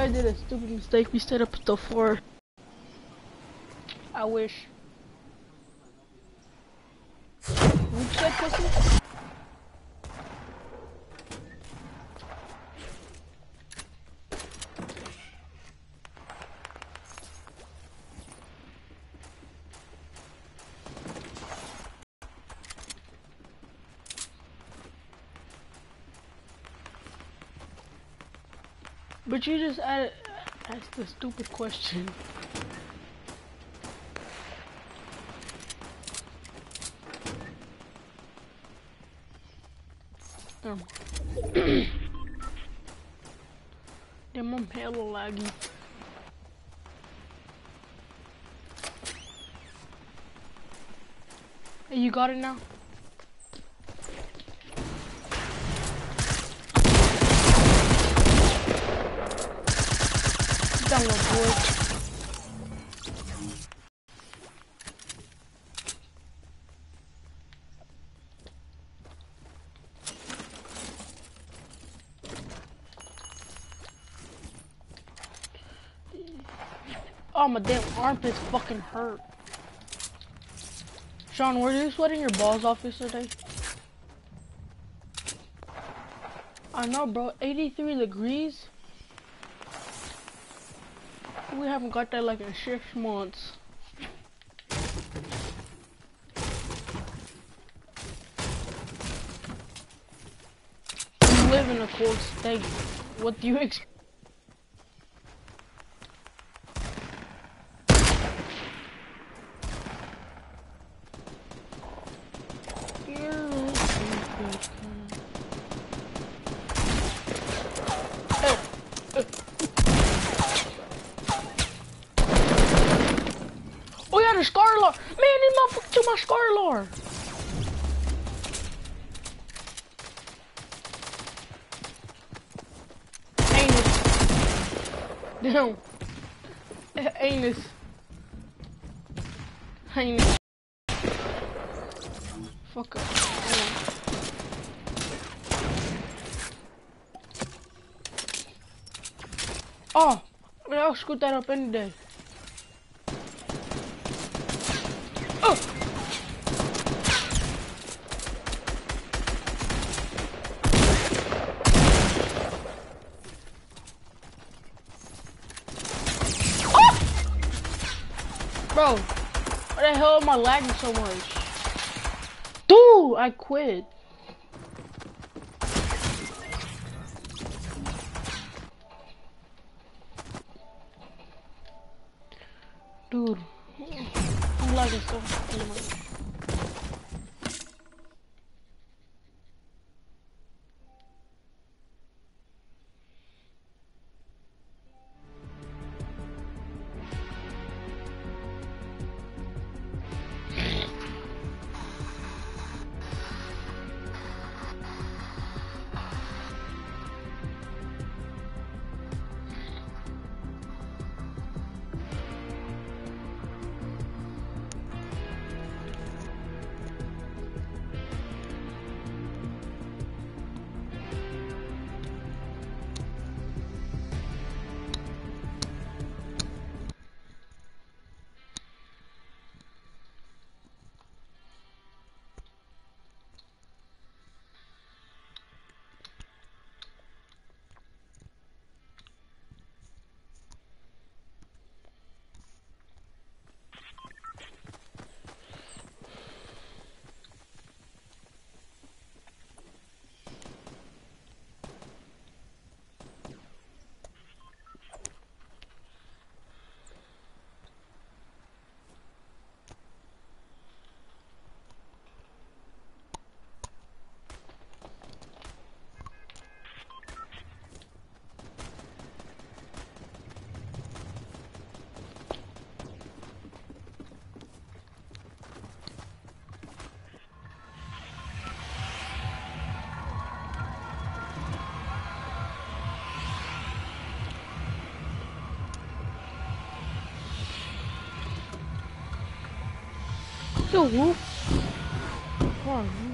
I did a stupid mistake. We stayed up till 4. I wish. What you said, pussy? But you just asked a stupid question. Damn, I'm hella laggy. Hey, you got it now? Down low, boy. Oh, my damn armpits fucking hurt. Sean, were you sweating your balls off yesterday? I know, bro. 83 degrees? We haven't got that like in 6 months. You live in a cold state. What do you expect? Oh yeah, the Scarlord! Man, this motherfucker took my Scarlord! Anus. Damn. Anus. Anus. Fuck up. Oh! I'll scoot that up any day. Oh! Bro, why the hell am I lagging so much? Dude, I quit. Dude, I'm lagging so fucking much. Yo, Wolf. Come on.